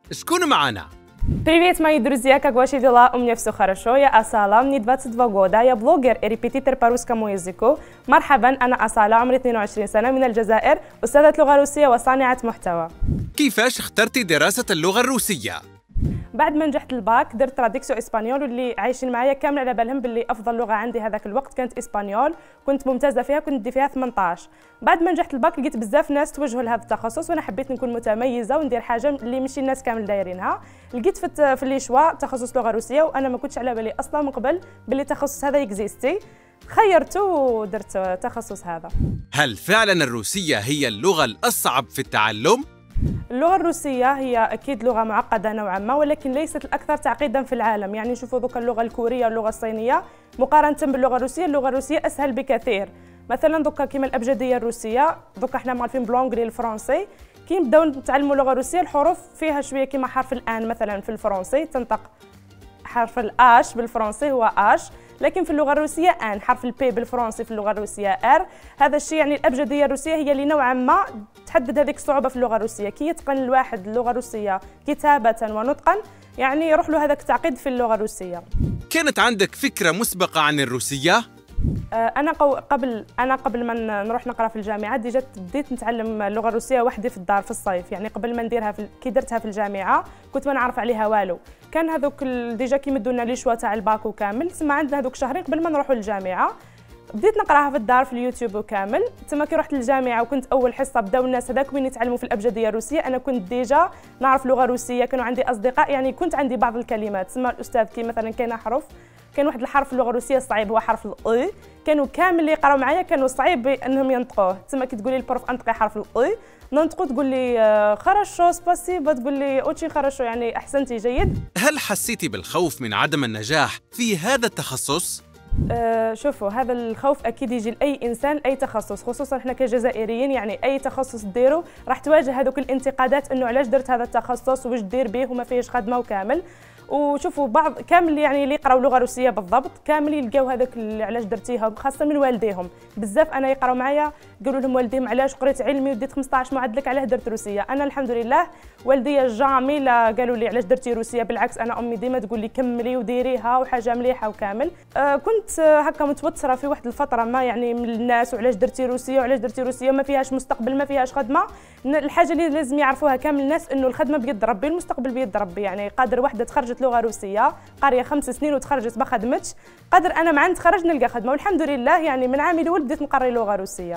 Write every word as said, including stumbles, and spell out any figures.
شكون معنا؟ Привет, мои друзья! Как ваши дела? У меня все хорошо. Я Асала, мне двадцать два года. Я блогер и репетитор по русскому языку. مرحبا، أنا أصالة، عمري اثنين وعشرين سنة، من الجزائر، أستاذة لغة روسية وصانعة محتوى. كيفاش اخترتي دراسة اللغة الروسية؟ بعد ما نجحت الباك درت تراديكسيون اسبانيول، واللي عايشين معايا كامل على بالهم باللي افضل لغه عندي هذاك الوقت كانت اسبانيول، كنت ممتازه فيها، كنت ندي فيها ثمنطاش. بعد ما نجحت الباك لقيت بزاف ناس توجهوا لهذا التخصص، وانا حبيت نكون متميزه وندير حاجه اللي ماشي الناس كامل دايرينها. لقيت في في لي شوا تخصص لغه روسيه، وانا ما كنتش على بالي اصلا من قبل باللي التخصص هذا يكزيستي. خيرته ودرت التخصص هذا. هل فعلا الروسية هي اللغة الأصعب في التعلم؟ اللغة الروسية هي أكيد لغة معقدة نوعا ما، ولكن ليست الأكثر تعقيدا في العالم. يعني نشوفوا دوكا اللغة الكورية واللغة الصينية مقارنة باللغة الروسية، اللغة الروسية أسهل بكثير. مثلا دوكا كيما الأبجدية الروسية، دوكا حنا معرفين بلونغلي الفرنسي، كي نبداو نتعلموا اللغة الروسية الحروف فيها شوية كيما حرف الآن مثلا في الفرنسي تنطق حرف الآش بالفرنسي هو آش، لكن في اللغة الروسية أن. حرف البي بالفرنسي في اللغة الروسية ار. هذا الشيء يعني الأبجدية الروسية هي اللي نوعا ما تحدد هذيك الصعوبة في اللغة الروسية. كي يتقن الواحد اللغة الروسية كتابة ونطقا يعني يروح له هذاك التعقيد في اللغة الروسية. كانت عندك فكرة مسبقة عن الروسية؟ أنا قبل أنا قبل ما نروح نقرأ في الجامعة ديجا بديت نتعلم اللغة الروسية وحدي في الدار في الصيف. يعني قبل ما نديرها في كي درتها في الجامعة كنت ما نعرف عليها والو. كان هذوك ديجا كيمدوا لنا لي شوا تاع الباك وكامل، تسمى عندنا هذوك شهرين قبل ما نروحوا للجامعة بديت نقراها في الدار في اليوتيوب وكامل. تما كي رحت للجامعه وكنت اول حصه بداو الناس هذاك وين يتعلموا في الابجديه الروسيه، انا كنت ديجا نعرف لغه روسيه، كانوا عندي اصدقاء، يعني كنت عندي بعض الكلمات. تسمى الاستاذ كي مثلا كاين حرف، كان واحد الحرف في اللغه الروسيه صعيب هو حرف الاي، كانوا كامل اللي يقراو معايا كانوا صعيب انهم ينطقوه. تسمى كي تقولي البروف انطقي حرف الاي ننطقو تقول لي خرشو سباسيبا، تقول لي اوتشي خرشو يعني احسنتي جيد. هل حسيتي بالخوف من عدم النجاح في هذا التخصص؟ أه شوفوا، هذا الخوف اكيد يجي لاي انسان اي تخصص، خصوصا احنا كجزائريين. يعني اي تخصص ديرو راح تواجه هذوك الانتقادات انه علاش درت هذا التخصص واش دير به وما فيهش خدمه وكامل. وشوفوا بعض كامل يعني اللي يقراو لغه روسيه بالضبط كامل يلقاو هذاك علاش درتيها، خاصه من والديهم. بزاف انا يقراو معايا قالوا لهم والديهم علاش قريت علمي وديت خمسطاش معدلك علاه درت روسيه. انا الحمد لله والديا جامي لا قالوا لي علاش درتي روسيه، بالعكس انا امي ديما تقول لي كملي وديريها وحاجه مليحه وكامل. آه كنت هكا متوتره في واحد الفتره ما يعني من الناس وعلاش درتي روسيه وعلاش درتي روسيه ما فيهاش مستقبل ما فيهاش خدمه. الحاجه اللي لازم يعرفوها كامل الناس انه الخدمه بيد ربي، المستقبل بيد ربي. يعني قادر وحده تخرجت لغه روسيه قاريه خمس سنين وتخرجت ما خدمتش، قادر انا مع نتخرج نلقى خدمه، والحمد لله يعني من عامي الاول بديت نقري لغه روسيه.